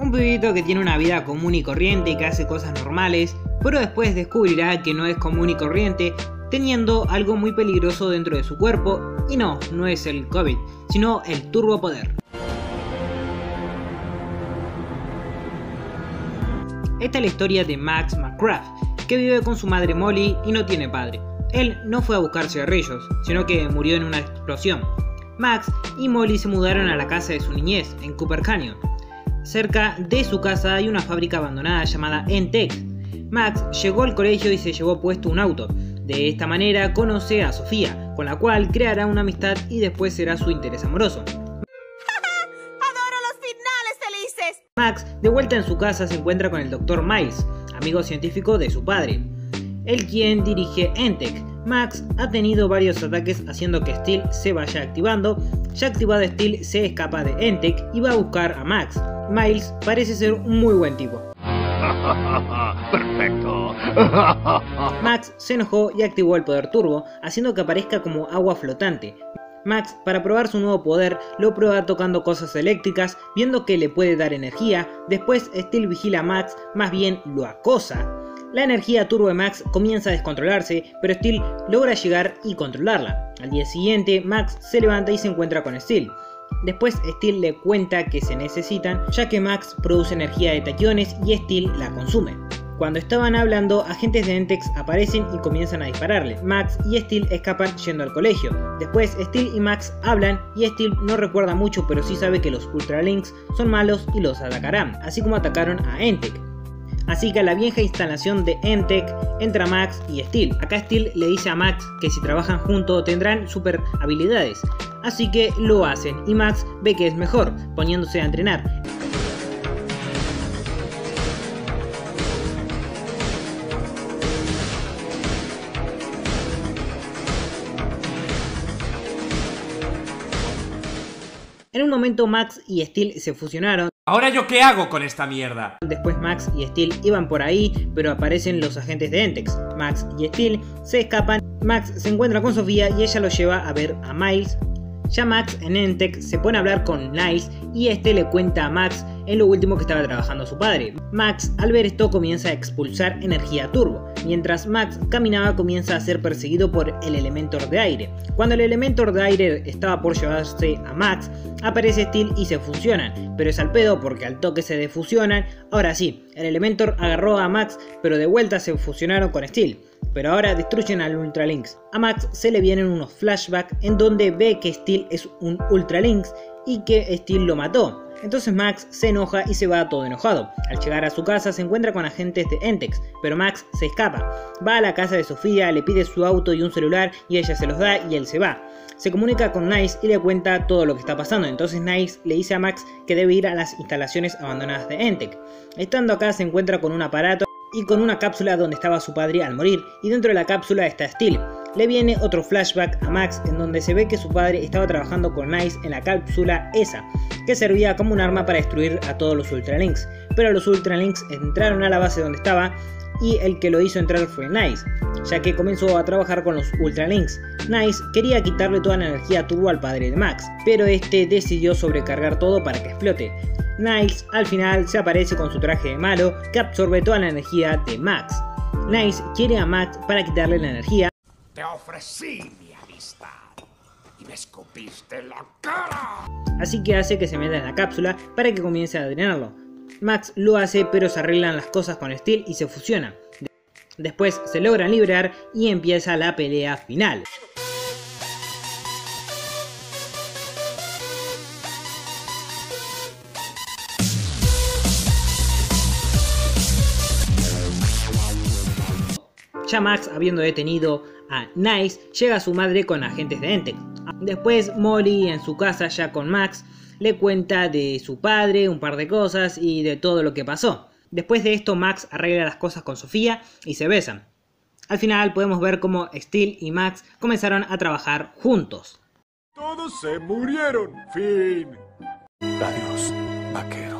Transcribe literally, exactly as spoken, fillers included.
Un pibito que tiene una vida común y corriente y que hace cosas normales, pero después descubrirá que no es común y corriente, teniendo algo muy peligroso dentro de su cuerpo, y no, no es el COVID, sino el turbopoder. Esta es la historia de Max McGrath, que vive con su madre Molly y no tiene padre. Él no fue a buscar cigarrillos, sino que murió en una explosión. Max y Molly se mudaron a la casa de su niñez, en Cooper Canyon. Cerca de su casa hay una fábrica abandonada llamada Entech. Max llegó al colegio y se llevó puesto un auto. De esta manera conoce a Sofía, con la cual creará una amistad y después será su interés amoroso. ¡Adoro los finales felices! Max, de vuelta en su casa, se encuentra con el doctor Miles, amigo científico de su padre, el quien dirige Entech. Max ha tenido varios ataques haciendo que Steel se vaya activando. Ya activado Steel, se escapa de Entech y va a buscar a Max. Miles parece ser un muy buen tipo. Perfecto. Max se enojó y activó el poder turbo, haciendo que aparezca como agua flotante. Max, para probar su nuevo poder, lo prueba tocando cosas eléctricas, viendo que le puede dar energía. Después Steel vigila a Max, más bien lo acosa. La energía turbo de Max comienza a descontrolarse, pero Steel logra llegar y controlarla. Al día siguiente, Max se levanta y se encuentra con Steel. Después Steel le cuenta que se necesitan, ya que Max produce energía de taquiones y Steel la consume. Cuando estaban hablando, agentes de Entech aparecen y comienzan a dispararle. Max y Steel escapan yendo al colegio. Después Steel y Max hablan y Steel no recuerda mucho, pero sí sabe que los Ultralinks son malos y los atacarán, así como atacaron a Entech. Así que a la vieja instalación de Entech entra Max y Steel. Acá Steel le dice a Max que si trabajan juntos tendrán super habilidades. Así que lo hacen y Max ve que es mejor, poniéndose a entrenar. En un momento Max y Steel se fusionaron. ¿Ahora yo qué hago con esta mierda? Después Max y Steel iban por ahí, pero aparecen los agentes de Entech. Max y Steel se escapan. Max se encuentra con Sofía y ella lo lleva a ver a Miles. Ya Max en Entech se pone a hablar con Niles y este le cuenta a Max en lo último que estaba trabajando su padre. Max, al ver esto, comienza a expulsar energía turbo. Mientras Max caminaba, comienza a ser perseguido por el Elementor de aire. Cuando el Elementor de aire estaba por llevarse a Max, aparece Steel y se fusionan, pero es al pedo porque al toque se defusionan. Ahora sí, el Elementor agarró a Max, pero de vuelta se fusionaron con Steel. Pero ahora destruyen al Ultralinks. A Max se le vienen unos flashbacks en donde ve que Steel es un Ultralinks y que Steel lo mató. Entonces Max se enoja y se va todo enojado. Al llegar a su casa se encuentra con agentes de Entech, pero Max se escapa. Va a la casa de Sofía, le pide su auto y un celular y ella se los da y él se va. Se comunica con Niles y le cuenta todo lo que está pasando. Entonces Niles le dice a Max que debe ir a las instalaciones abandonadas de Entech. Estando acá se encuentra con un aparato y con una cápsula donde estaba su padre al morir, y dentro de la cápsula está Steel. Le viene otro flashback a Max en donde se ve que su padre estaba trabajando con Niles en la cápsula esa, que servía como un arma para destruir a todos los Ultralinks, pero los Ultralinks entraron a la base donde estaba y el que lo hizo entrar fue Niles, ya que comenzó a trabajar con los Ultralinks. Niles quería quitarle toda la energía turbo al padre de Max, pero este decidió sobrecargar todo para que explote. Niles al final se aparece con su traje de malo que absorbe toda la energía de Max. Niles quiere a Max para quitarle la energía. Te ofrecí mi amistad y me escupiste en la cara. Así que hace que se meta en la cápsula para que comience a drenarlo. Max lo hace, pero se arreglan las cosas con Steel y se fusionan. Después se logran liberar y empieza la pelea final. Ya Max, habiendo detenido a Niles, llega a su madre con agentes de Entech. Después Molly, en su casa ya con Max, le cuenta de su padre, un par de cosas y de todo lo que pasó. Después de esto Max arregla las cosas con Sofía y se besan. Al final podemos ver cómo Steel y Max comenzaron a trabajar juntos. Todos se murieron. Fin. Adiós, vaquero.